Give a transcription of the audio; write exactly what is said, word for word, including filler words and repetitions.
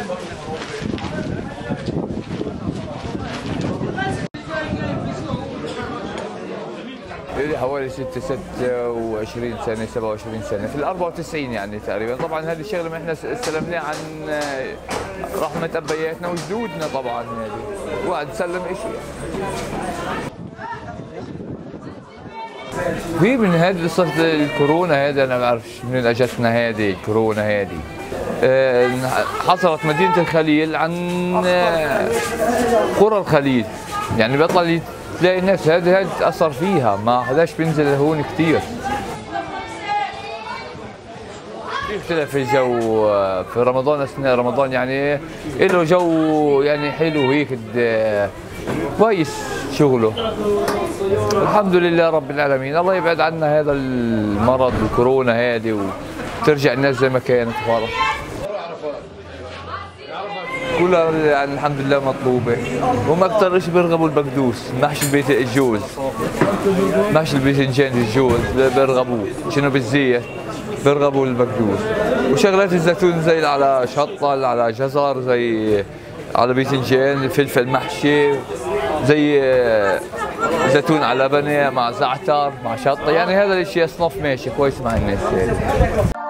حوالي ستة ستة وعشرين سنة سبعة وعشرين سنة في ال أربعة وتسعين يعني تقريبا. طبعا هذه الشغلة ما احنا استلمناها عن رحمة أبياتنا وجدودنا طبعا. هذه واحد سلم شيء. في من هذه قصة الكورونا هذا أنا ما بعرفش من أجتنا هذه الكورونا هذه. حصلت مدينة الخليل عن قرى الخليل، يعني بيطلع تلاقي الناس هذه هذه تأثر فيها، ما حداش بينزل هون كثير. يختلف الجو في رمضان، أثناء رمضان يعني له جو يعني حلو هيك كويس شغله. الحمد لله رب العالمين. الله يبعد عنا هذا المرض الكورونا هذه وترجع الناس زي ما كانت خالص. كلها يعني الحمد لله مطلوبه. هم اكثر شيء بيرغبوا البقدوس، محشي البيت الجوز، محشي الباذنجان الجوز بيرغبوه، شنو بالزيت بيرغبوا البقدوس. وشغلات الزيتون زي على شطه، على جزر، زي على باذنجان، فلفل محشي، زي زيتون على لبنه مع زعتر مع شطه، يعني هذا الشيء اصناف ماشي كويس مع الناس.